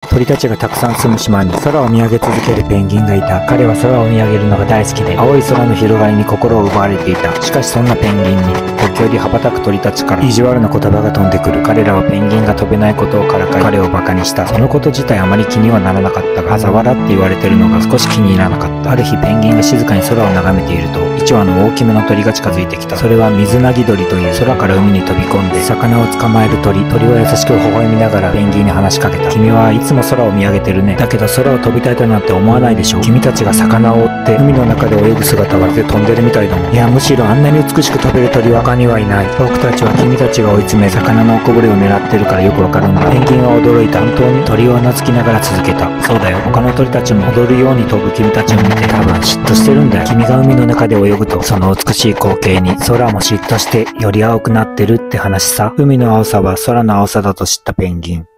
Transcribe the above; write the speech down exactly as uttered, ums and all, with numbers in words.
鳥たちがたくさん住む島に空を見上げ続けるペンギンがいた。彼は空を見上げるのが大好きで、青い空の広がりに心を奪われていた。しかしそんなペンギンに時折羽ばたく鳥たちから意地悪な言葉が飛んでくる。彼らはペンギンが飛べないことをからかい、彼をバカにした。そのこと自体あまり気にはならなかったが、嘲笑って言われてるのが少し気に入らなかった。ある日ペンギンが静かに空を眺めていると、一羽の大きめの鳥が近づいてきた。それはミズナギドリという空から海に飛び込んで魚を捕まえる鳥。鳥は優しく微笑みながらペンギンに話しかけた。君はいつも空を見上げてるね。だけど空を飛びたいとなんて思わないでしょ。君たちが魚を追って海の中で泳ぐ姿は飛んでるみたいだもん。いや、むしろあんなに美しく飛べる鳥は他にはいない。僕たちは君たちが追い詰め魚のおこぼれを狙ってるからよくわかるんだ。ペンギンは驚いた。本当に？鳥はうなずきながら続けた。そうだよ。他の鳥たちも踊るように飛ぶ君たちを見て多分嫉妬してるんだよ。君が海の中で泳ぐとその美しい光景に空も嫉妬してより青くなってるって話さ。海の青さは空の青さだと知ったペンギン。